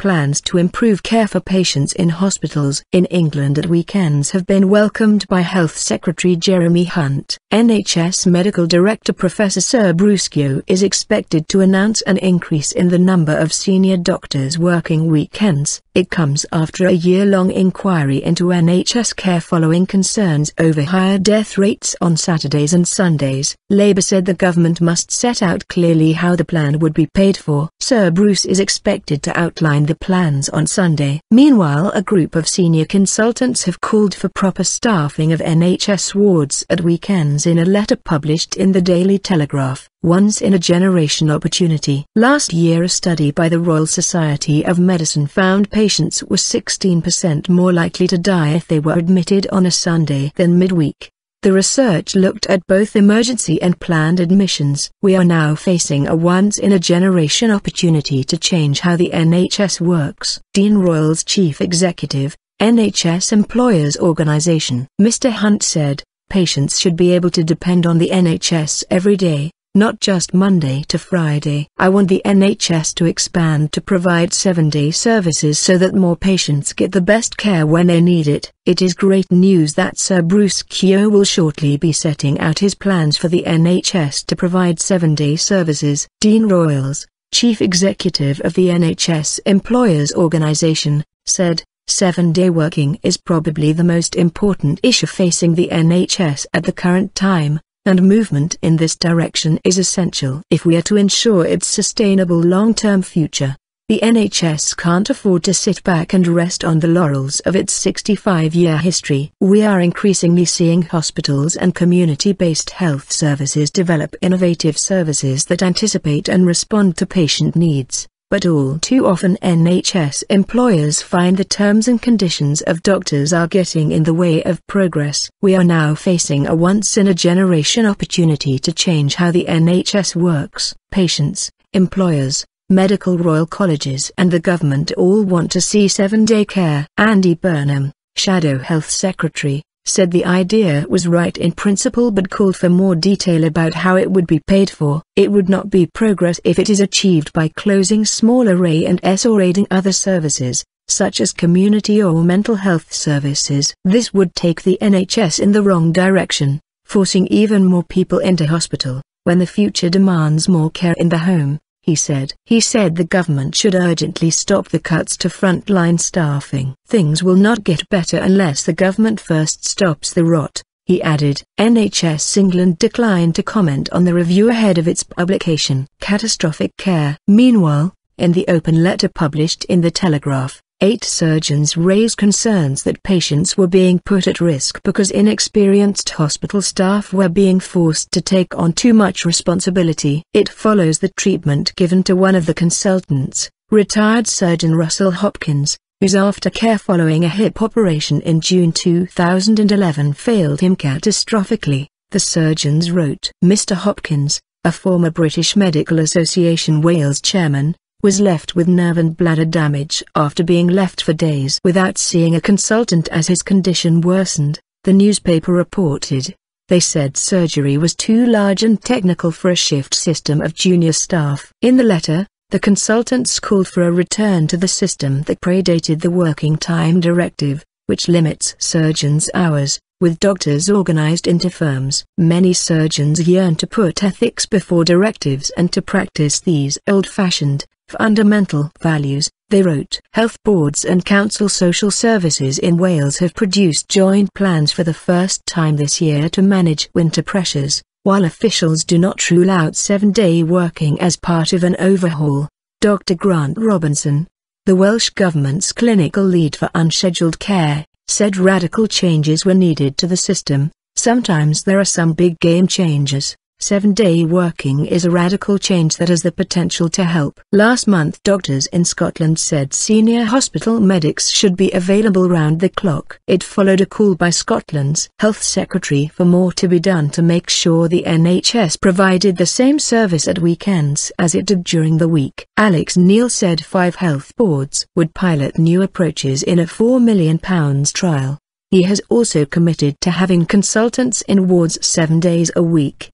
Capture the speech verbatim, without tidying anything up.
plans to improve care for patients in hospitals in England at weekends have been welcomed by Health Secretary Jeremy Hunt. N H S Medical Director Professor Sir Bruce Keogh is expected to announce an increase in the number of senior doctors working weekends. It comes after a year-long inquiry into N H S care following concerns over higher death rates on Saturdays and Sundays. Labour said the government must set out clearly how the plan would be paid for. Sir Bruce is expected to outline the plans on Sunday. Meanwhile, a group of senior consultants have called for proper staffing of N H S wards at weekends in a letter published in the Daily Telegraph. Once-in-a-generation opportunity. Last year, a study by the Royal Society of Medicine found patients were sixteen percent more likely to die if they were admitted on a Sunday than midweek. The research looked at both emergency and planned admissions. We are now facing a once-in-a-generation opportunity to change how the N H S works. Dean Royal's chief executive, N H S Employers Organisation, Mister Hunt said, patients should be able to depend on the N H S every day, not just Monday to Friday. I want the N H S to expand to provide seven-day services so that more patients get the best care when they need it. It is great news that Sir Bruce Keogh will shortly be setting out his plans for the N H S to provide seven-day services. Dean Royals, chief executive of the N H S Employers Organisation, said, seven-day working is probably the most important issue facing the N H S at the current time, and movement in this direction is essential if we are to ensure its sustainable long-term future. The N H S can't afford to sit back and rest on the laurels of its sixty-five-year history. We are increasingly seeing hospitals and community-based health services develop innovative services that anticipate and respond to patient needs. But all too often N H S employers find the terms and conditions of doctors are getting in the way of progress. We are now facing a once-in-a-generation opportunity to change how the N H S works. Patients, employers, medical royal colleges and the government all want to see seven-day care. Andy Burnham, Shadow Health Secretary, said the idea was right in principle but called for more detail about how it would be paid for. It would not be progress if it is achieved by closing small array and s or aiding other services, such as community or mental health services. This would take the N H S in the wrong direction, forcing even more people into hospital, when the future demands more care in the home, he said. He said the government should urgently stop the cuts to frontline staffing. Things will not get better unless the government first stops the rot, he added. N H S England declined to comment on the review ahead of its publication. Catastrophic care. Meanwhile, in the open letter published in the Telegraph, eight surgeons raised concerns that patients were being put at risk because inexperienced hospital staff were being forced to take on too much responsibility. It follows the treatment given to one of the consultants, retired surgeon Russell Hopkins, whose aftercare following a hip operation in June two thousand eleven failed him catastrophically, the surgeons wrote. Mister Hopkins, a former British Medical Association Wales chairman, was left with nerve and bladder damage after being left for days without seeing a consultant as his condition worsened, the newspaper reported. They said surgery was too large and technical for a shift system of junior staff. In the letter, the consultants called for a return to the system that predated the Working Time Directive, which limits surgeons' hours, with doctors organized into firms. Many surgeons yearn to put ethics before directives and to practice these old-fashioned, fundamental values, they wrote. Health boards and council social services in Wales have produced joint plans for the first time this year to manage winter pressures, while officials do not rule out seven-day working as part of an overhaul. Doctor Grant Robinson, the Welsh Government's clinical lead for unscheduled care, said radical changes were needed to the system. Sometimes there are some big game changers. Seven-day working is a radical change that has the potential to help. Last month, doctors in Scotland said senior hospital medics should be available round the clock. It followed a call by Scotland's Health Secretary for more to be done to make sure the N H S provided the same service at weekends as it did during the week. Alex Neil said five health boards would pilot new approaches in a four million pounds trial. He has also committed to having consultants in wards seven days a week.